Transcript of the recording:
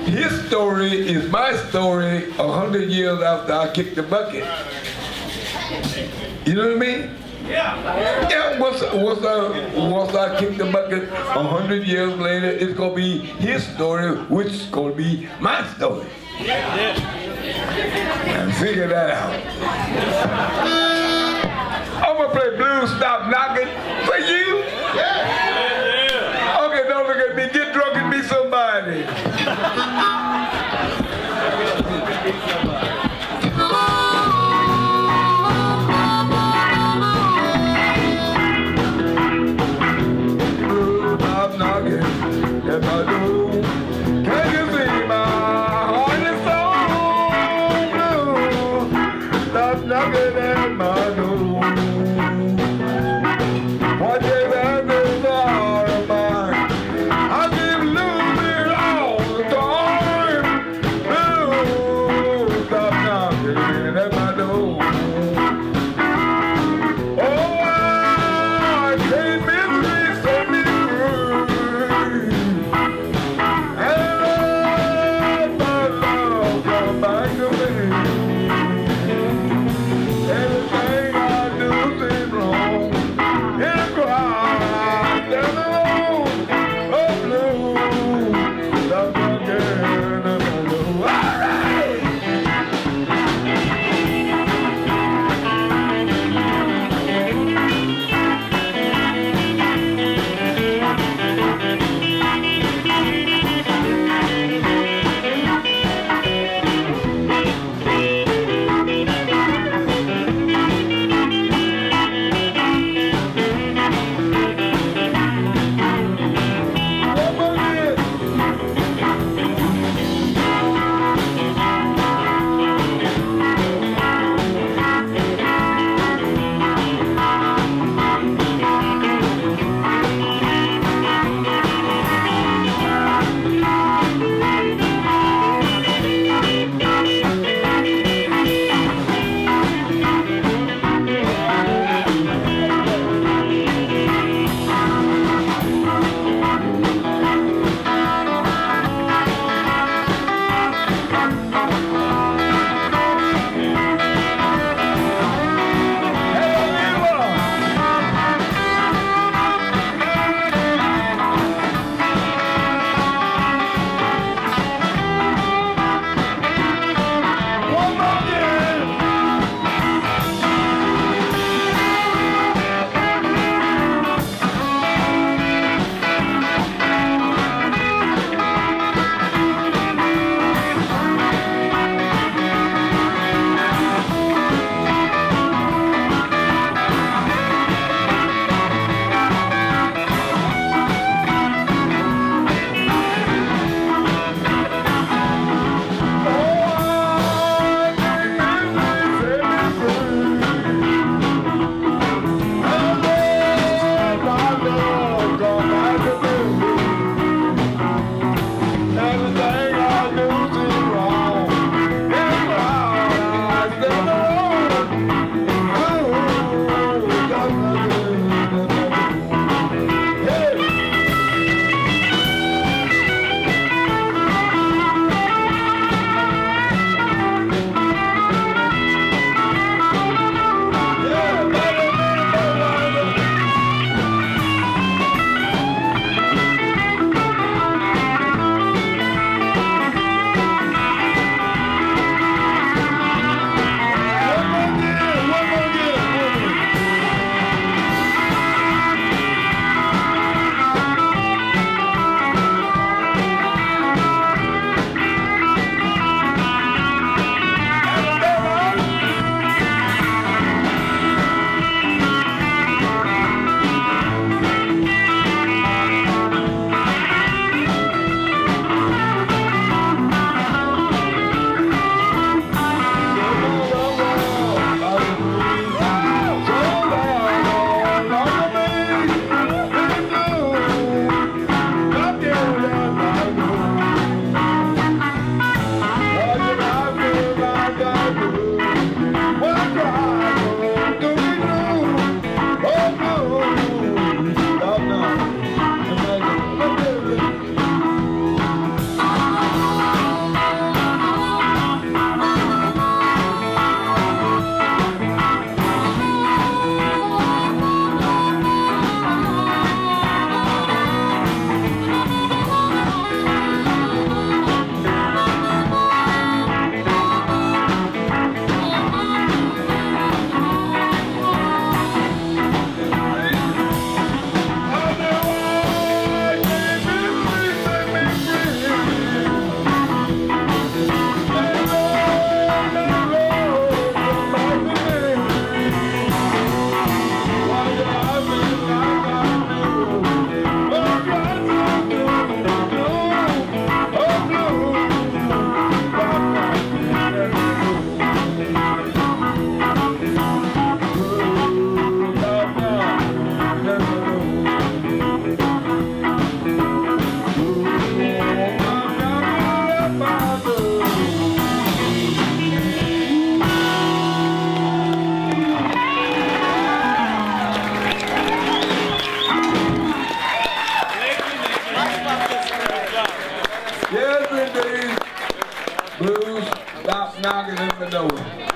his story is my story 100 years after I kicked the bucket. You know what I mean? Yeah, once I kick the bucket 100 years later, it's gonna be his story, which is gonna be my story. And figure that out. I'm gonna play Blues Stop Knockin' for you. Okay, don't look at me. Get drunk and be somebody. At my door, can you see my heart is so blue? Stop knocking at my door. What is that this heart of mine? I keep losing all the time. days, blues, stop knocking at the door.